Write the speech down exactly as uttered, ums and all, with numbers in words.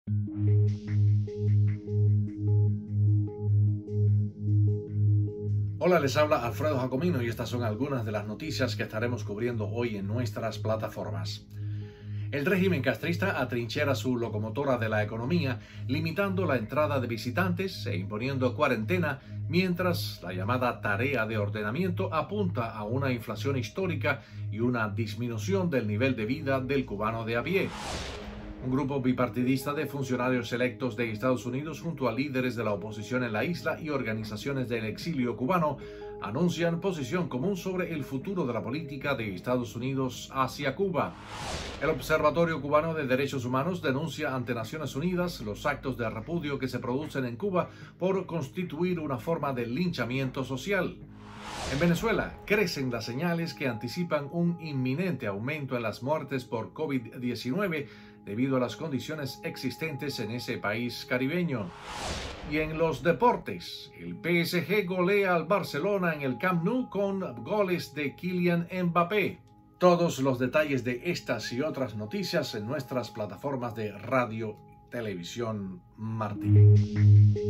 Hola, les habla Alfredo Jacomino y estas son algunas de las noticias que estaremos cubriendo hoy en nuestras plataformas. El régimen castrista atrinchera su locomotora de la economía, limitando la entrada de visitantes e imponiendo cuarentena, mientras la llamada tarea de ordenamiento apunta a una inflación histórica y una disminución del nivel de vida del cubano de a pie. Un grupo bipartidista de funcionarios electos de Estados Unidos junto a líderes de la oposición en la isla y organizaciones del exilio cubano anuncian posición común sobre el futuro de la política de Estados Unidos hacia Cuba. El Observatorio Cubano de Derechos Humanos denuncia ante Naciones Unidas los actos de repudio que se producen en Cuba por constituir una forma de linchamiento social. En Venezuela, crecen las señales que anticipan un inminente aumento en las muertes por COVID diecinueve debido a las condiciones existentes en ese país caribeño. Y en los deportes, el P S G golea al Barcelona en el Camp Nou con goles de Kylian Mbappé. Todos los detalles de estas y otras noticias en nuestras plataformas de radio, televisión, Martín.